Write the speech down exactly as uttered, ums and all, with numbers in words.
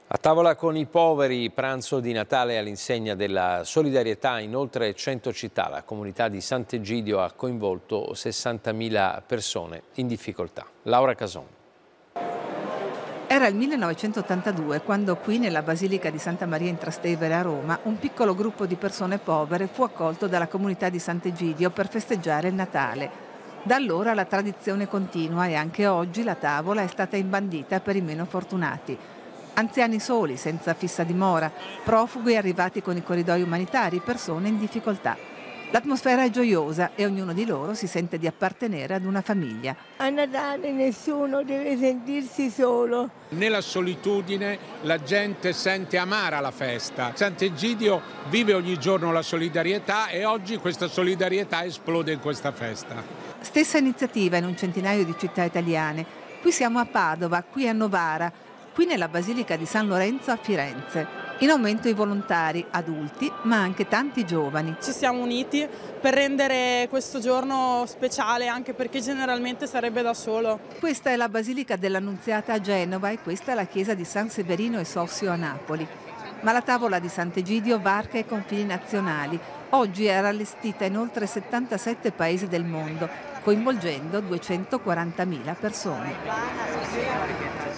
A tavola con i poveri, pranzo di Natale all'insegna della solidarietà in oltre cento città. La comunità di Sant'Egidio ha coinvolto sessantamila persone in difficoltà. Laura Cason. Era il millenovecentottantadue quando qui nella Basilica di Santa Maria in Trastevere a Roma un piccolo gruppo di persone povere fu accolto dalla comunità di Sant'Egidio per festeggiare il Natale. Da allora la tradizione continua e anche oggi la tavola è stata imbandita per i meno fortunati. Anziani soli, senza fissa dimora, profughi arrivati con i corridoi umanitari, persone in difficoltà. L'atmosfera è gioiosa e ognuno di loro si sente di appartenere ad una famiglia. A Natale nessuno deve sentirsi solo. Nella solitudine la gente sente amara la festa. Sant'Egidio vive ogni giorno la solidarietà e oggi questa solidarietà esplode in questa festa. Stessa iniziativa in un centinaio di città italiane. Qui siamo a Padova, qui a Novara, qui nella Basilica di San Lorenzo a Firenze. In aumento i volontari, adulti, ma anche tanti giovani. Ci siamo uniti per rendere questo giorno speciale, anche perché generalmente sarebbe da solo. Questa è la Basilica dell'Annunziata a Genova e questa è la chiesa di San Severino e Sossio a Napoli. Ma la tavola di Sant'Egidio varca i confini nazionali. Oggi è allestita in oltre settantasette paesi del mondo, coinvolgendo duecentoquarantamila persone.